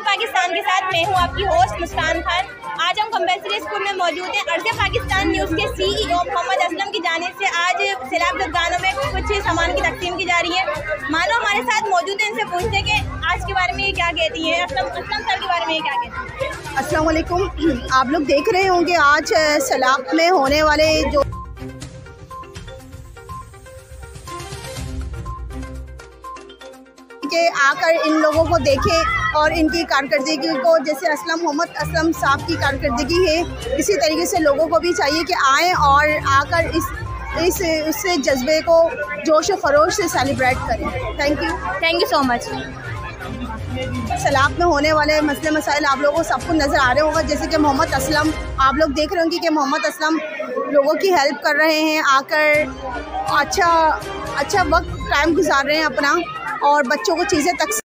पाकिस्तान के साथ मैं हूँ आपकी होस्ट मुस्कान खान। आज हम कंपल्सरी स्कूल में मौजूद हैं। अर्ज़ पाकिस्तान न्यूज़ के CEO मोहम्मद असलम की जानिब से आज सैलाब जदगानों में कुछ सामान की तकसीम की जा रही है। मानो हमारे साथ मौजूद हैं, इनसे पूछते हैं कि आज के बारे में ये क्या कहती हैं, असलम सर के बारे में ये क्या कहती हैं। अस्सलाम वालेकुम। आप लोग देख रहे होंगे आज सैलाब में होने वाले जो के आकर इन लोगों को देखें और इनकी कारकर्दगी को, जैसे मोहम्मद असलम साहब की कारकर्दगी है, इसी तरीके से लोगों को भी चाहिए कि आएँ और आकर इससे जज्बे को जोश व खरोश से सेलिब्रेट करें। Thank you so much. सैलाब में होने वाले मसले मसाइल आप लोगों को सबको नज़र आ रहे होगा, जैसे कि मोहम्मद असलम, आप लोग देख रहे होंगे कि मोहम्मद असलम लोगों की हेल्प कर रहे हैं, आकर अच्छा वक्त टाइम गुजार रहे हैं अपना, और बच्चों को चीज़ें तक